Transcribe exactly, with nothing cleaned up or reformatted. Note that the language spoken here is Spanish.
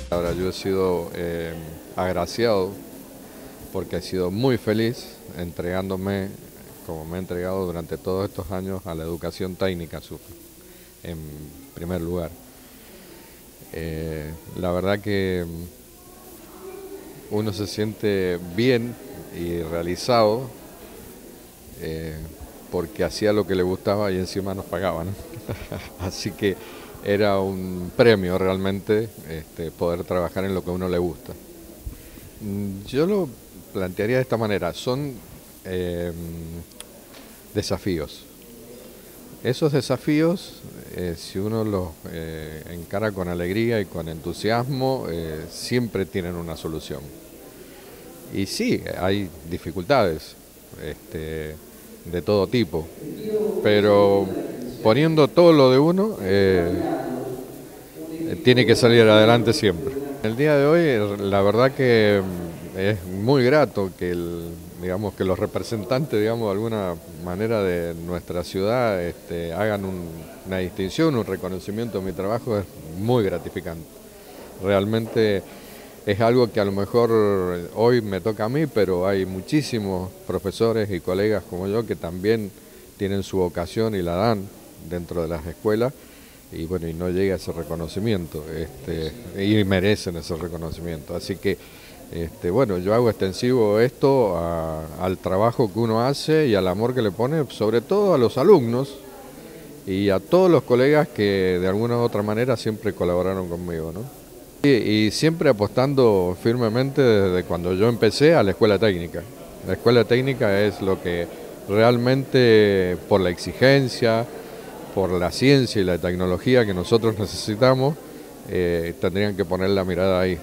Ahora yo he sido eh, agraciado porque he sido muy feliz entregándome, como me he entregado durante todos estos años, a la educación técnica en primer lugar. Eh, la verdad que uno se siente bien y realizado eh, porque hacía lo que le gustaba y encima nos pagaban. Así que era un premio realmente este, poder trabajar en lo que a uno le gusta. Yo lo plantearía de esta manera, son eh, desafíos. Esos desafíos, eh, si uno los eh, encara con alegría y con entusiasmo, eh, siempre tienen una solución. Y sí, hay dificultades este, de todo tipo, pero poniendo todo lo de uno, eh, tiene que salir adelante siempre. El día de hoy, la verdad que es muy grato que, el, digamos, que los representantes, digamos, de alguna manera de nuestra ciudad este, hagan un, una distinción, un reconocimiento de mi trabajo, es muy gratificante. Realmente es algo que a lo mejor hoy me toca a mí, pero hay muchísimos profesores y colegas como yo que también tienen su vocación y la dan dentro de las escuelas y bueno, y no llega ese reconocimiento este, y merecen ese reconocimiento. Así que este, bueno, yo hago extensivo esto a, al trabajo que uno hace y al amor que le pone, sobre todo a los alumnos y a todos los colegas que de alguna u otra manera siempre colaboraron conmigo, ¿no? Y, y siempre apostando firmemente desde cuando yo empecé a la escuela técnica. La escuela técnica es lo que realmente, por la exigencia, por la ciencia y la tecnología que nosotros necesitamos, eh, tendrían que poner la mirada ahí.